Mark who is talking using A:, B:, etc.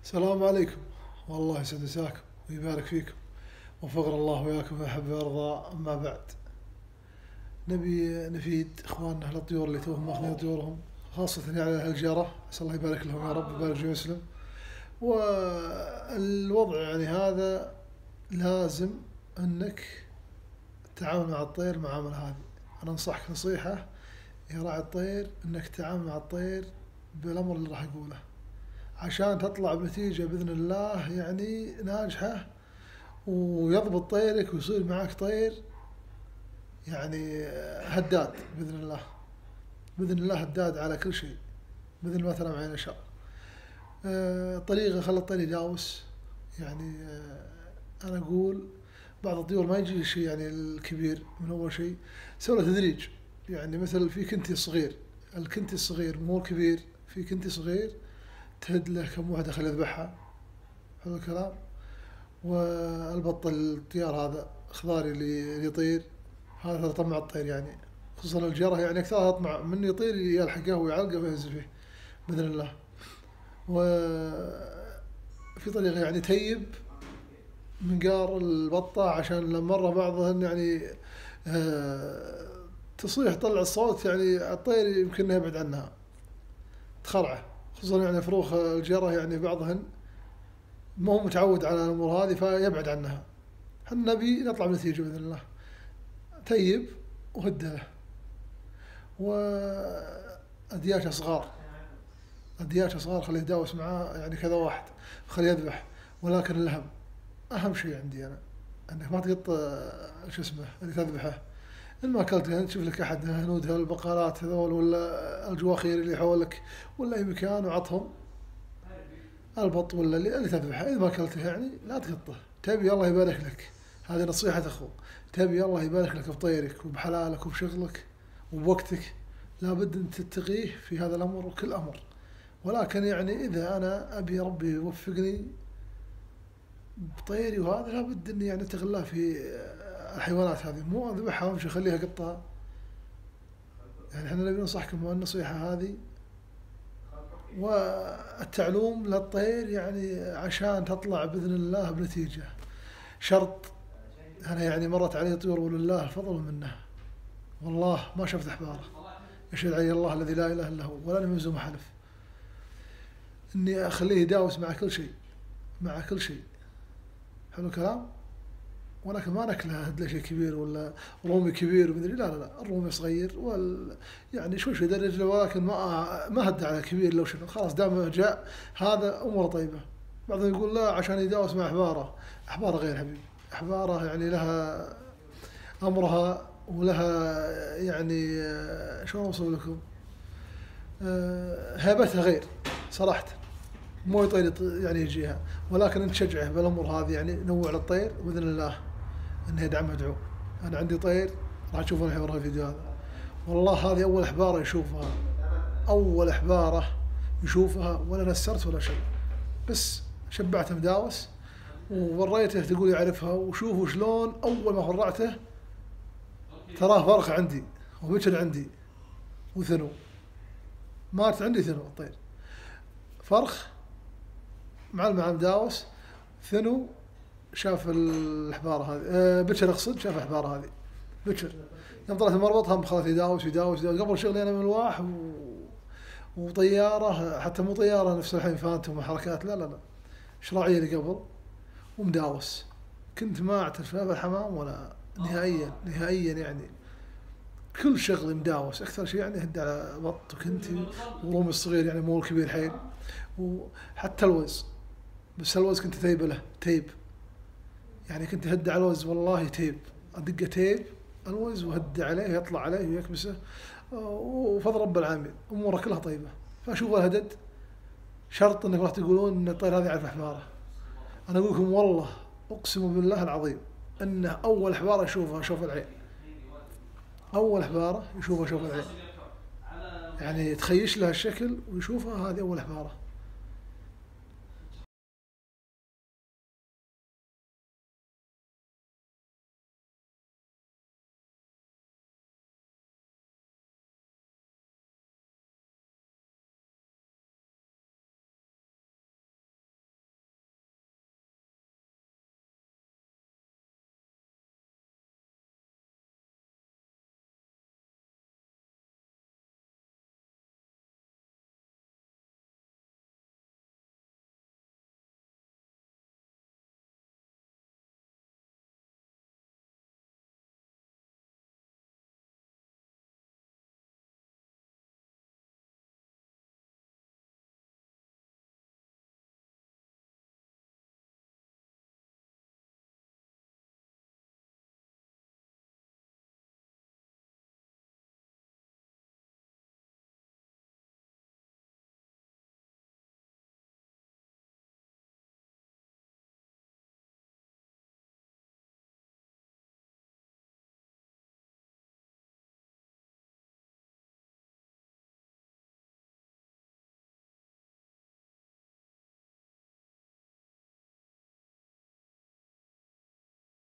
A: السلام عليكم. والله يسعد مساكم ويبارك فيكم، وفقر الله وياكم ويحب ويرضى. أما بعد، نبي نفيد إخواننا أهل الطيور اللي توهم ماخذين طيورهم، خاصة يعني أهل الجارة، أسأل الله يبارك لهم يا رب ويبارك في مسلم. والوضع يعني هذا لازم أنك تتعامل مع الطير المعاملة هذه. أنا أنصحك نصيحة يا راعي الطير، أنك تتعامل مع الطير بالأمر اللي راح أقوله، عشان تطلع بنتيجة بإذن الله يعني ناجحة، ويضبط طيرك ويصير معك طير يعني هداد بإذن الله. بإذن الله هداد على كل شيء، بإذن الله ترى معين إن شاء الله. طريقة خلى الطير يداوس يعني. أنا أقول بعض الطيور ما يجي شيء يعني الكبير من أول شيء، سوى له تدريج. يعني مثل في كنتي الصغير، الكنتي الصغير مو الكبير، في كنتي صغير تهد له كم واحدة خليه يذبحها. حلو الكلام. والبط الطيار هذا خضاري اللي يطير، هذا طمع الطير يعني، خصوصا الجرة يعني أكثرها يطمع من يطير يلحقه ويعلقه وينزل فيه بإذن الله. وفي طريقة يعني تيب منقار البطة، عشان لما مرة بعضهن يعني تصيح طلع الصوت يعني الطير يمكن انه يبعد عنها تخرعه، خصوصا يعني فروخ الجرة يعني بعضهن ما هو متعود على الأمور هذه فيبعد عنها. احنا نبي نطلع بنتيجة بإذن الله. تيب وهده له. وأدياشة صغار، أدياشة صغار خليه يداوس معاه يعني كذا واحد، خليه يذبح. ولكن الأهم، أهم شيء عندي أنا، أنك ما تقط شو اسمه اللي تذبحه. إن ما أكلته تشوف لك أحد هنود البقالات هذول ولا الجواخير اللي حولك ولا أي مكان، وعطهم البط ولا اللي تذبحه. إذا ما أكلته يعني لا تقطه. تبي الله يبارك لك، هذه نصيحة أخو، تبي الله يبارك لك بطيرك وبحلالك وبشغلك وبوقتك، لابد أن تتقيه في هذا الأمر وكل أمر. ولكن يعني إذا أنا أبي ربي يوفقني بطيري وهذا، لابد أني يعني أتغلاه في الحيوانات هذه، مو أذبحها وأمشي أخليها قطة. يعني احنا نبي ننصحكم بالنصيحة هذه، والتعلوم للطير يعني عشان تطلع بإذن الله بنتيجة. شرط، أنا يعني مرت علي طيور ولله الفضل منه، والله ما شفت أحباره، يشهد علي الله الذي لا إله إلا هو ولا نمزه محلف، إني أخليه يداوس مع كل شيء، مع كل شيء. حلو الكلام. ولكن ما ناكله هد له شيء كبير ولا رومي كبير ومدري، لا لا لا، الرومي صغير يعني شوي شوي درج له، ولكن ما هد على كبير لو شنو، خلاص دام جاء هذا أموره طيبة. بعضهم يقول لا عشان يداوس مع أحباره، أحباره غير حبيبي. أحباره يعني لها أمرها ولها يعني شلون أوصف لكم، هيبتها غير صراحة. مو يطير يعني يجيها، ولكن انت تشجعه بالامور هذه يعني. نوع للطير باذن الله انه يدعم مدعو. انا عندي طير راح تشوفون الحين ورا الفيديو هذا، والله هذه اول احباره يشوفها، اول احباره يشوفها، ولا نسرت ولا شيء، بس شبعته مداوس ووريته تقول يعرفها. وشوفوا شلون اول ما فرعته تراه فرخ عندي وبكر عندي وثنو، مات عندي ثنو الطير، فرخ مع مداوس ثنو. شاف الحبارة هذه بكر، اقصد شاف الحبارة هذه بكر، يوم طلعت مربطها خلاص يداوس يداوس يداوس. قبل شغلي انا من الواح وطيارة، حتى مو طيارة نفس الحين فانتوم وحركات، لا لا لا، شراعية اللي قبل ومداوس. كنت ما اعترف لا بالحمام ولا نهائيا نهائيا يعني. كل شغلي مداوس، اكثر شيء يعني هد على بط وكنتي ورومي الصغير يعني مو الكبير حيل. وحتى الوز، بس الوز كنت تيب له تيب، يعني كنت هد على الوز والله تيب، ادقه تيب الوز وهد عليه يطلع عليه ويكبسه. وفضل رب العالمين اموره كلها طيبه. فاشوف الهدد شرط انك راح تقولون ان الطير هذا يعرف احباره. انا اقول لكم والله اقسم بالله العظيم انه اول احباره يشوفها شوف العين، اول احباره يشوفها شوف العين، يعني يتخيش لها الشكل ويشوفها هذه اول احباره.